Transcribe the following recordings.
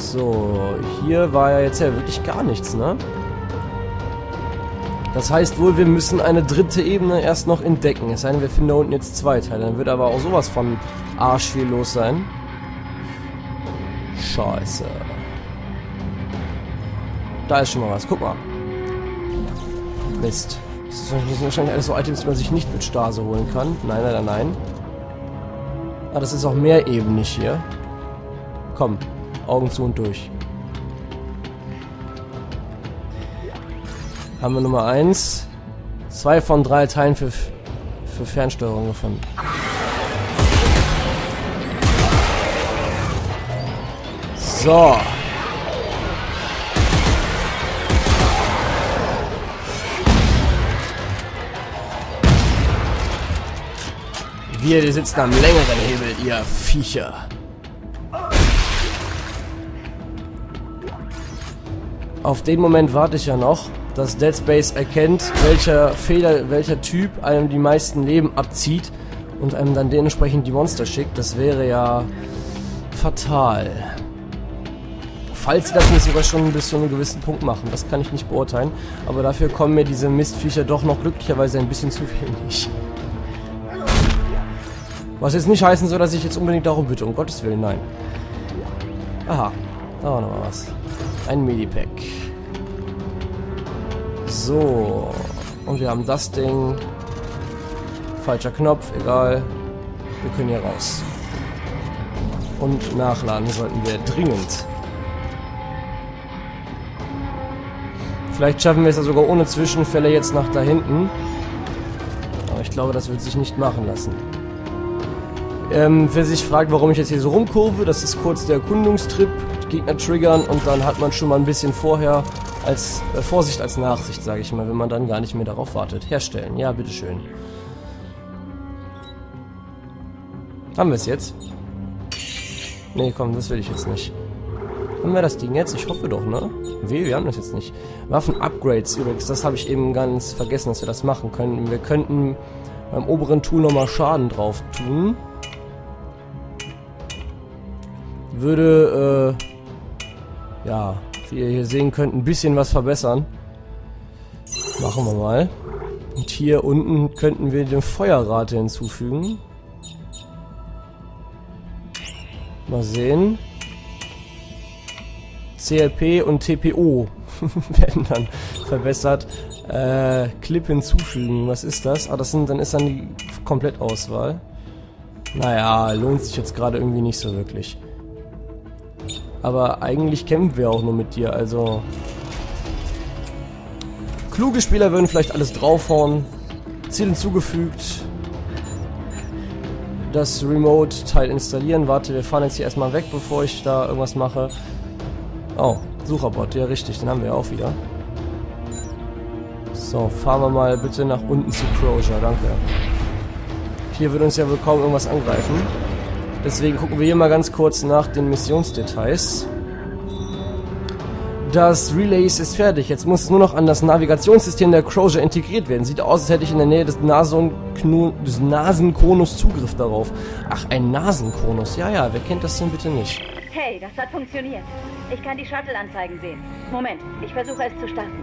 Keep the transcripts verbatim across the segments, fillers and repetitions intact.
So, hier war ja jetzt ja wirklich gar nichts, ne? Das heißt wohl, wir müssen eine dritte Ebene erst noch entdecken. Es sei denn, wir finden da unten jetzt zwei Teile. Dann wird aber auch sowas von Arsch viel los sein. Scheiße. Da ist schon mal was. Guck mal. Mist. Das sind wahrscheinlich alles so Items, die man sich nicht mit Stase holen kann. Nein, nein, nein, nein. Ah, das ist auch mehrebenig hier. Komm. Augen zu und durch. Haben wir Nummer eins. Zwei von drei Teilen für, für Fernsteuerung gefunden. So. Wir, die sitzen am längeren Hebel, ihr Viecher. Auf den Moment warte ich ja noch, dass Dead Space erkennt, welcher Fehler, welcher Typ einem die meisten Leben abzieht und einem dann dementsprechend die Monster schickt. Das wäre ja fatal. Falls sie das nicht sogar schon bis zu einem gewissen Punkt machen, das kann ich nicht beurteilen. Aber dafür kommen mir diese Mistviecher doch noch glücklicherweise ein bisschen zu wenig. Was jetzt nicht heißen soll, dass ich jetzt unbedingt darum bitte, um Gottes Willen, nein. Aha, da war noch mal was. Ein Medipack. So. Und wir haben das Ding. Falscher Knopf, egal. Wir können hier raus. Und nachladen sollten wir dringend. Vielleicht schaffen wir es ja sogar ohne Zwischenfälle jetzt nach da hinten. Aber ich glaube, das wird sich nicht machen lassen. Ähm, wer sich fragt, warum ich jetzt hier so rumkurve, das ist kurz der Erkundungstrip. Gegner triggern und dann hat man schon mal ein bisschen vorher als äh, Vorsicht als Nachsicht, sage ich mal, wenn man dann gar nicht mehr darauf wartet. Herstellen, ja, bitteschön. Haben wir es jetzt? Nee, komm, das will ich jetzt nicht. Haben wir das Ding jetzt? Ich hoffe doch, ne? Weh, wir haben das jetzt nicht. Waffen-Upgrades übrigens, das habe ich eben ganz vergessen, dass wir das machen können. Wir könnten beim oberen Tool nochmal Schaden drauf tun. Würde, äh... ja, wie ihr hier sehen könnt, ein bisschen was verbessern. Machen wir mal. Und hier unten könnten wir die Feuerrate hinzufügen. Mal sehen. C L P und T P O werden dann verbessert. Äh, Clip hinzufügen. Was ist das? Ah, das sind, dann ist dann die Komplettauswahl. Naja, lohnt sich jetzt gerade irgendwie nicht so wirklich. Aber eigentlich kämpfen wir auch nur mit dir, also... Kluge Spieler würden vielleicht alles draufhauen. Ziel hinzugefügt. Das Remote-Teil installieren. Warte, wir fahren jetzt hier erstmal weg, bevor ich da irgendwas mache. Oh, Sucherbot, ja richtig, den haben wir ja auch wieder. So, fahren wir mal bitte nach unten zu Crozier, danke. Hier wird uns ja wohl kaum irgendwas angreifen. Deswegen gucken wir hier mal ganz kurz nach den Missionsdetails. Das Relays ist fertig. Jetzt muss es nur noch an das Navigationssystem der Crozier integriert werden. Sieht aus, als hätte ich in der Nähe des, des Nasenkonus Zugriff darauf. Ach, ein Nasenkonus. Ja, ja, wer kennt das denn bitte nicht? Hey, das hat funktioniert. Ich kann die Shuttle-Anzeigen sehen. Moment, ich versuche es zu starten.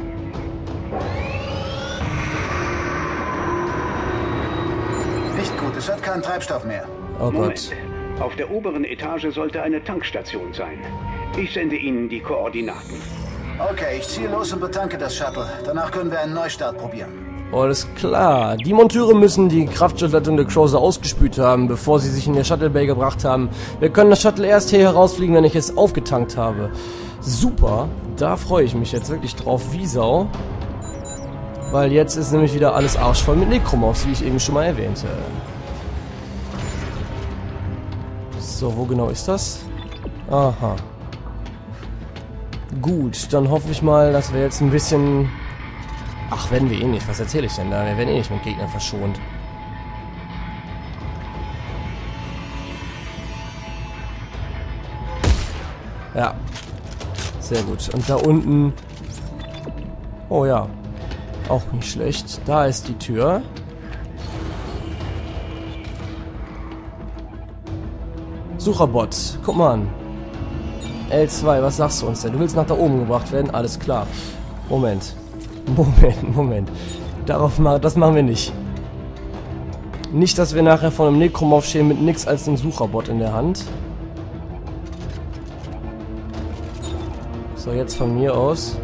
Nicht gut, es hat keinen Treibstoff mehr. Oh Gott. Moment. Auf der oberen Etage sollte eine Tankstation sein. Ich sende Ihnen die Koordinaten. Okay, ich ziehe los und betanke das Shuttle. Danach können wir einen Neustart probieren. Alles klar. Die Monteure müssen die Kraftstoffleitung der Crozier ausgespült haben, bevor sie sich in der Shuttle Bay gebracht haben. Wir können das Shuttle erst hier herausfliegen, wenn ich es aufgetankt habe. Super. Da freue ich mich jetzt wirklich drauf wie Sau. Weil jetzt ist nämlich wieder alles arschvoll mit Necromorphs, wie ich eben schon mal erwähnte. So, wo genau ist das? Aha. Gut, dann hoffe ich mal, dass wir jetzt ein bisschen... Ach, werden wir eh nicht. Was erzähle ich denn da? Wir werden eh nicht mit Gegnern verschont. Ja. Sehr gut. Und da unten... Oh ja. Auch nicht schlecht. Da ist die Tür. Sucherbot. Guck mal an. L zwei, was sagst du uns denn? Du willst nach da oben gebracht werden? Alles klar. Moment. Moment, Moment. Darauf ma das machen wir nicht. Nicht, dass wir nachher vor einem Necromorph stehen mit nix als einem Sucherbot in der Hand. So, jetzt von mir aus.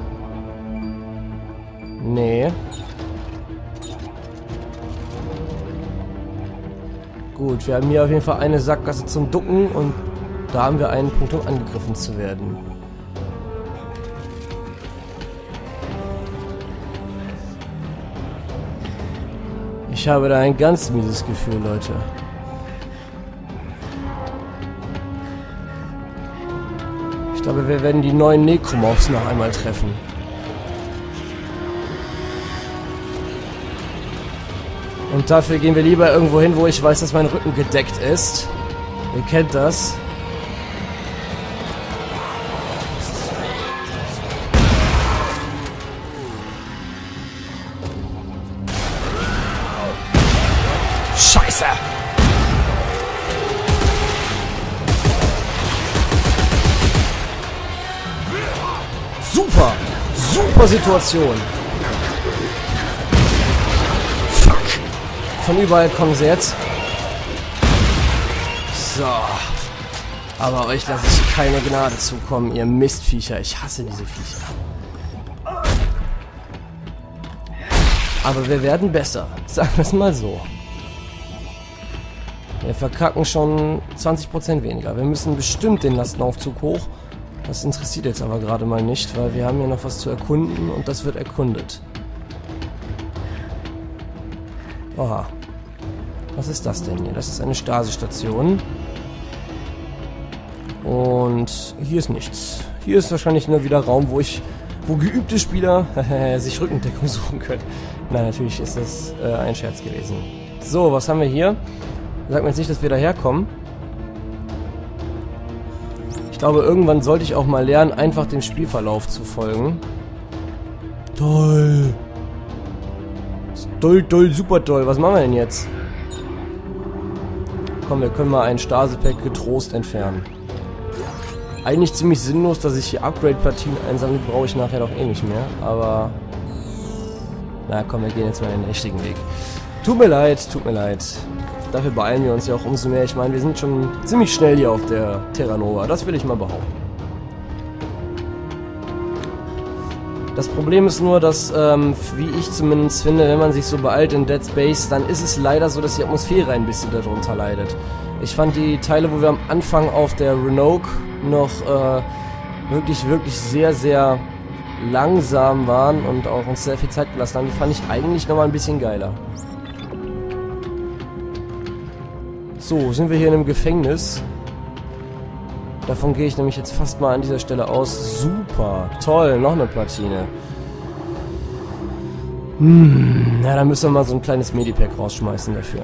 Nee. Gut, wir haben hier auf jeden Fall eine Sackgasse zum Ducken und da haben wir einen Punkt, um angegriffen zu werden. Ich habe da ein ganz mieses Gefühl, Leute. Ich glaube, wir werden die neuen Necromorphs noch einmal treffen. Und dafür gehen wir lieber irgendwo hin, wo ich weiß, dass mein Rücken gedeckt ist. Ihr kennt das. Scheiße! Super! Super Situation! Fuck! Von überall kommen sie jetzt. So. Aber euch lasse ich keine Gnade zukommen, ihr Mistviecher. Ich hasse diese Viecher. Aber wir werden besser. Sagen wir es mal so. Wir verkacken schon zwanzig Prozent weniger. Wir müssen bestimmt den Lastenaufzug hoch. Das interessiert jetzt aber gerade mal nicht, weil wir haben hier noch was zu erkunden und das wird erkundet. Oha. Was ist das denn hier? Das ist eine Stasistation. Und hier ist nichts. Hier ist wahrscheinlich nur wieder Raum, wo ich, wo geübte Spieler sich Rückendeckung suchen können. Nein, natürlich ist das äh, ein Scherz gewesen. So, was haben wir hier? Sagt mir jetzt nicht, dass wir daherkommen. Ich glaube, irgendwann sollte ich auch mal lernen, einfach dem Spielverlauf zu folgen. Toll. Toll, toll, super toll. Was machen wir denn jetzt? Komm, wir können mal ein Stase-Pack getrost entfernen. Eigentlich ziemlich sinnlos, dass ich hier Upgrade-Platinen einsammle, brauche ich nachher doch eh nicht mehr. Aber... Na komm, wir gehen jetzt mal den richtigen Weg. Tut mir leid, tut mir leid. Dafür beeilen wir uns ja auch umso mehr. Ich meine, wir sind schon ziemlich schnell hier auf der Terra Nova. Das will ich mal behaupten. Das Problem ist nur, dass, ähm, wie ich zumindest finde, wenn man sich so beeilt in Dead Space, dann ist es leider so, dass die Atmosphäre ein bisschen darunter leidet. Ich fand die Teile, wo wir am Anfang auf der Roanoke noch äh, wirklich, wirklich sehr, sehr langsam waren und auch uns sehr viel Zeit gelassen haben, die fand ich eigentlich nochmal ein bisschen geiler. So, sind wir hier in einem Gefängnis. Davon gehe ich nämlich jetzt fast mal an dieser Stelle aus. Super, toll, noch eine Platine. Hm, na, dann müssen wir mal so ein kleines Medipack rausschmeißen dafür.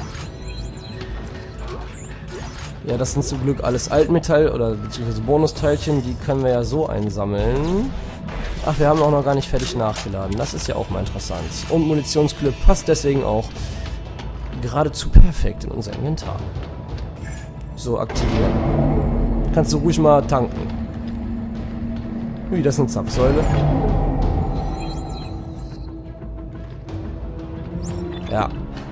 Ja, das sind zum Glück alles Altmetall- oder beziehungsweise Bonusteilchen. Die können wir ja so einsammeln. Ach, wir haben auch noch gar nicht fertig nachgeladen. Das ist ja auch mal interessant. Und Munitionsclip passt deswegen auch geradezu perfekt in unser Inventar. So, aktivieren. Kannst du ruhig mal tanken. Ui, das ist eine Zapfsäule. Ja.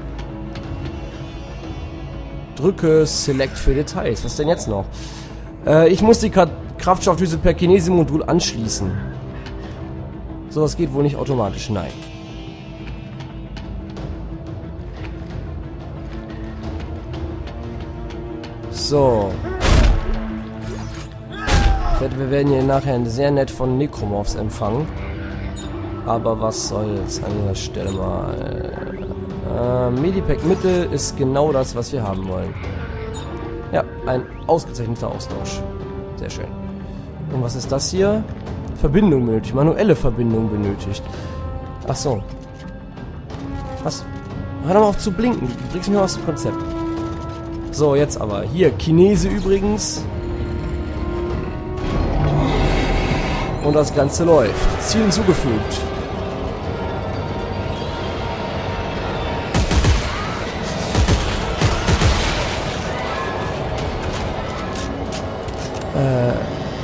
Drücke Select für Details. Was denn jetzt noch? Äh, ich muss die Kraftstoffdüse per Kinesimodul anschließen. So, das geht wohl nicht automatisch. Nein. So. Ich wette, wir werden hier nachher sehr nett von Necromorphs empfangen. Aber was soll's an dieser Stelle mal. Äh, Medipack Mittel ist genau das, was wir haben wollen. Ja, ein ausgezeichneter Austausch. Sehr schön. Und was ist das hier? Verbindung benötigt. Manuelle Verbindung benötigt. Ach so. Was? Hör doch mal auf zu blinken. Du bringst mich mal aus dem Konzept. So, jetzt aber. Hier, Kinese übrigens. Und das Ganze läuft. Ziel hinzugefügt. Äh,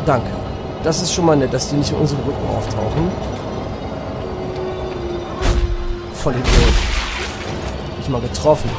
Danke. Das ist schon mal nett, dass die nicht in unserem Rücken auftauchen. Voll Idiot. Nicht mal getroffen.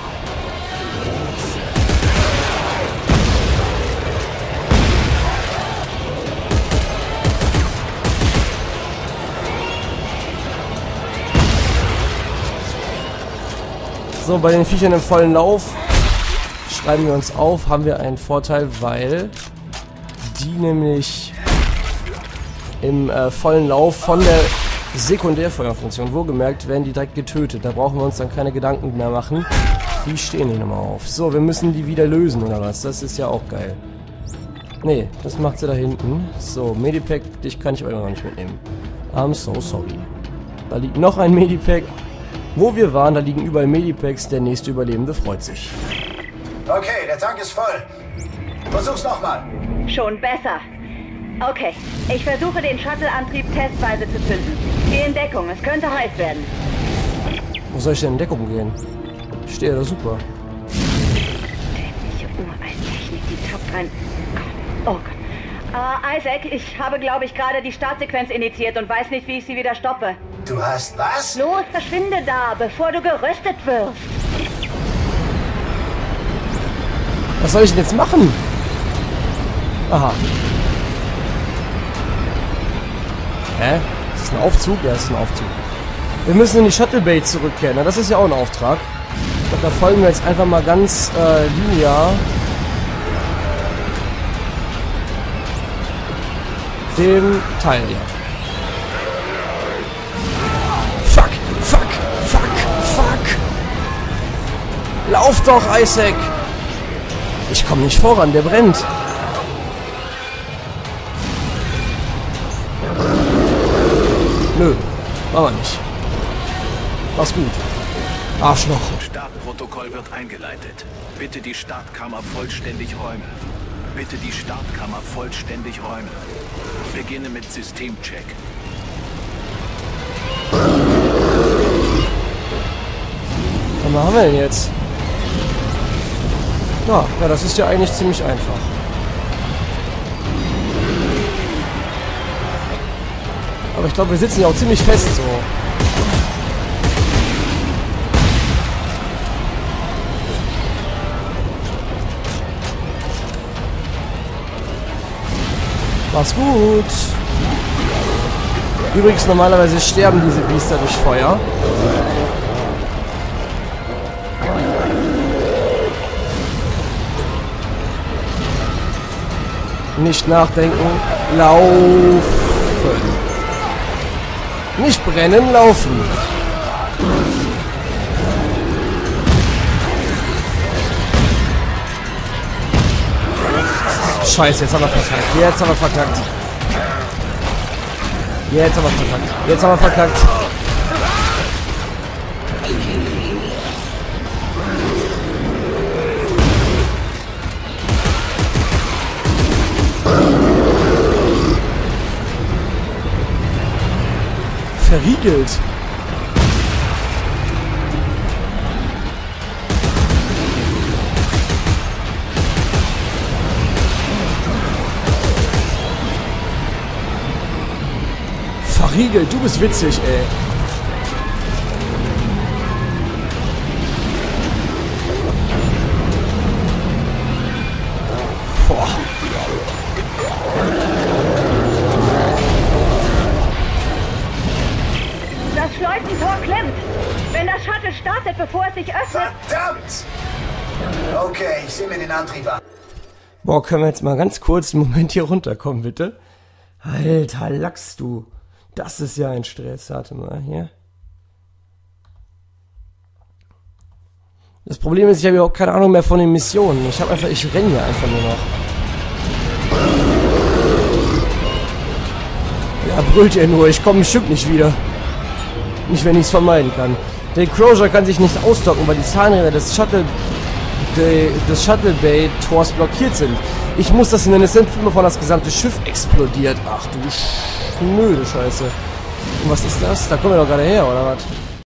So, bei den Viechern im vollen Lauf schreiben wir uns auf, haben wir einen Vorteil, weil die nämlich im äh, vollen Lauf von der Sekundärfeuerfunktion, wohlgemerkt, werden die direkt getötet. Da brauchen wir uns dann keine Gedanken mehr machen. Die stehen hier nochmal auf. So, wir müssen die wieder lösen, oder was? Das ist ja auch geil. Nee, das macht sie da hinten. So, Medipack, dich kann ich aber immer noch nicht mitnehmen. I'm so sorry. Da liegt noch ein Medipack. Wo wir waren, da liegen überall Medipacks. Der nächste Überlebende freut sich. Okay, der Tank ist voll. Versuch's nochmal. Schon besser. Okay, ich versuche den Shuttle-Antrieb testweise zu zünden. Geh in Deckung, es könnte heiß werden. Wo soll ich denn in Deckung gehen? Ich stehe da super. Dämliche Uralttechnik, die tappt rein. Oh Gott. Uh, Isaac, ich habe, glaube ich, gerade die Startsequenz initiiert und weiß nicht, wie ich sie wieder stoppe. Du hast was? Los, verschwinde da, bevor du geröstet wirst. Was soll ich denn jetzt machen? Aha. Hä? Ist das ein Aufzug? Ja, das ist ein Aufzug. Wir müssen in die Shuttle Bay zurückkehren. Na, das ist ja auch ein Auftrag. Ich glaube, da folgen wir jetzt einfach mal ganz äh, linear dem Teil hier. Fuck! Fuck! Fuck! Fuck! Lauf doch, Isaac! Ich komme nicht voran, der brennt. Nö, machen wir nicht. Mach's gut. Arschloch. Startprotokoll wird eingeleitet. Bitte die Startkammer vollständig räumen. Bitte die Startkammer vollständig räumen. Beginne mit Systemcheck. Was haben wir denn jetzt? Ja, ja, das ist ja eigentlich ziemlich einfach. Aber ich glaube, wir sitzen ja auch ziemlich fest so. Mach's gut. Übrigens, normalerweise sterben diese Biester durch Feuer. Nicht nachdenken, laufen. Nicht brennen, laufen. Scheiße, jetzt haben wir verkackt. Jetzt haben wir verkackt. Jetzt haben wir verkackt. Jetzt haben wir verkackt. Verriegelt. Verriegelt, du bist witzig, ey. Boah. Das Schleusentor klemmt. Wenn das Shuttle startet, bevor es sich öffnet... Verdammt! Okay, ich sehe mir den Antrieb an. Boah, können wir jetzt mal ganz kurz einen Moment hier runterkommen, bitte? Alter, lachst du. Das ist ja ein Stress. Warte mal, hier. Das Problem ist, ich habe überhaupt keine Ahnung mehr von den Missionen. Ich habe einfach, ich renne hier einfach nur noch. Ja, brüllt ihr nur, ich komme bestimmt nicht wieder. Nicht, wenn ich es vermeiden kann. Der Crozier kann sich nicht ausdocken, weil die Zahnräder des Shuttle de, des Shuttle Bay Tors blockiert sind. Ich muss das in eine Szene, bevor das gesamte Schiff explodiert. Ach du schnöde Scheiße. Und was ist das? Da kommen wir doch gerade her, oder was?